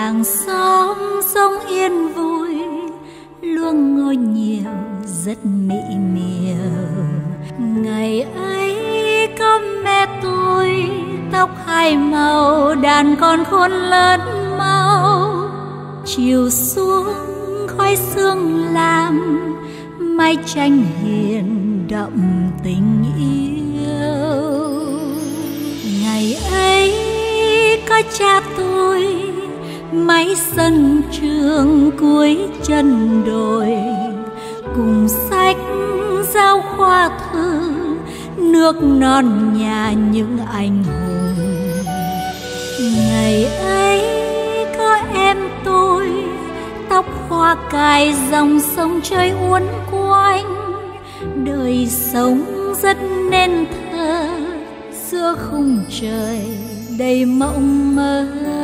làng xóm sống yên vui, luông ngôi nhiều rất mỹ miều. Ngày ấy có mẹ tôi tóc hai màu, đàn con khôn lớn mau. Chiều xuống khói sương làm mái tranh hiền đậm tình yêu. Ngày ấy có cha tôi mái sân trường cuối chân đồi, cùng sách giáo khoa thư nước non nhà những anh hùng. Ngày ấy có em tôi tóc hoa cài dòng sông chơi uốn quanh, đời sống rất nên thơ giữa khung trời đầy mộng mơ.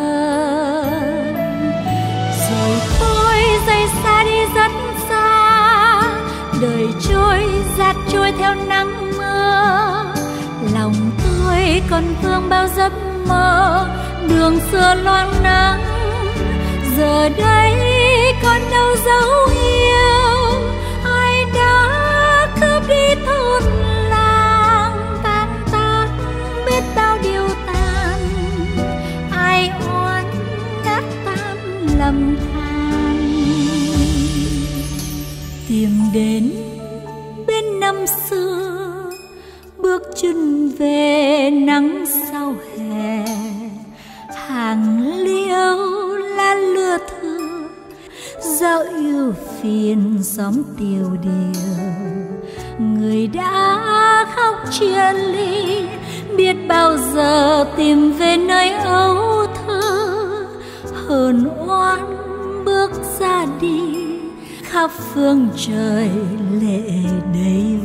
Rồi tôi rời xa đi rất xa, đời trôi giạt trôi theo nắng mưa. Lòng tôi còn vương bao giấc mơ, đường xưa loang nắng. Giờ đây còn đâu dấu yêu, ai đã cướp đi thôn làng. Tan tác biết bao điều tàn, ai oán đã tan lầm than. Tìm đến bên năm xưa, bước chân về nắng sau hè. Hàng liễu lá lưa thưa, dạo yêu phiền xóm tiêu điều. Người đã khóc chia ly, biết bao giờ tìm về nơi ấu thơ. Hờn oán bước ra đi, khắp phương trời lệ đầy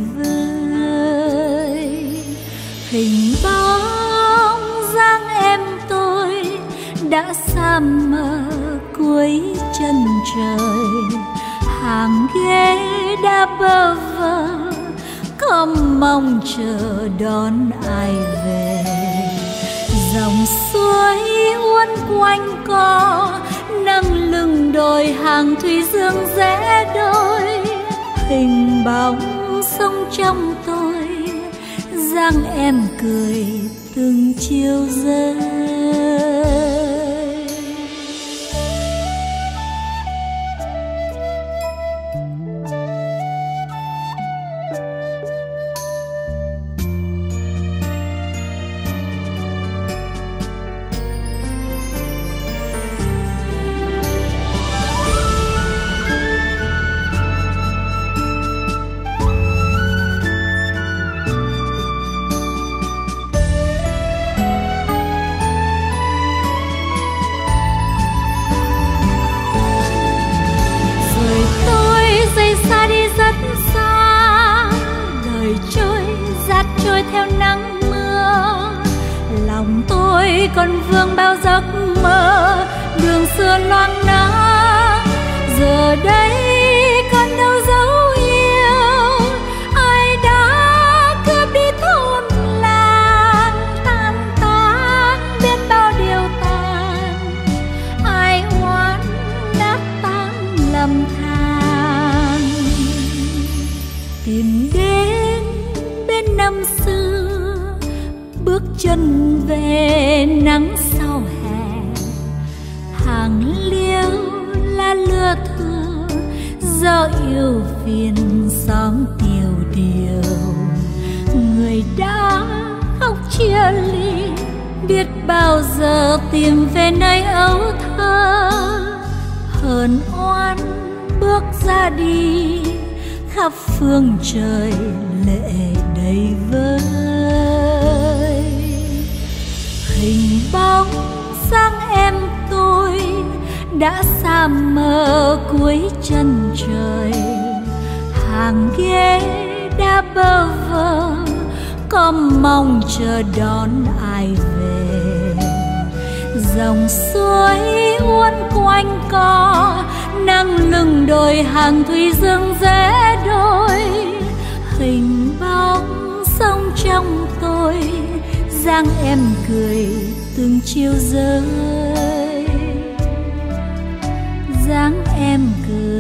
vơi. Hình bóng dáng em tôi đã xa mờ cuối chân trời. Hàng ghế đã bơ vơ, có mong chờ đón ai về. Dòng suối uốn quanh co, nâng lưng đồi hàng thủy dương rẽ đôi. Hình bóng sông trong tôi, dáng em cười từng chiều rơi. Trôi theo nắng mưa, lòng tôi còn vương bao giấc mơ. Đường xưa loang nắng, giờ đây còn đâu dấu yêu, ai đã cướp đi thôn làng. Tan tác biết bao điều tàn, ai oán đã tan lầm than. Tìm đến bên năm xưa, bước chân về nắng sau hè. Hàng liễu lá lưa thưa, do yêu phiền xóm tiêu điều. Người đã khóc chia ly, biết bao giờ tìm về nơi ấu thơ. Hờn oán bước ra đi, khắp phương trời lệ đầy vơi. Hình bóng dáng em tôi đã xa mờ cuối chân trời. Hàng ghế đã bơ vơ, có mong chờ đón ai về. Dòng suối uốn quanh co, nâng lưng đồi hàng thủy dương rẽ đôi. Hình bóng sông trong tôi, dáng em cười từng chiều rơi. dáng em cười.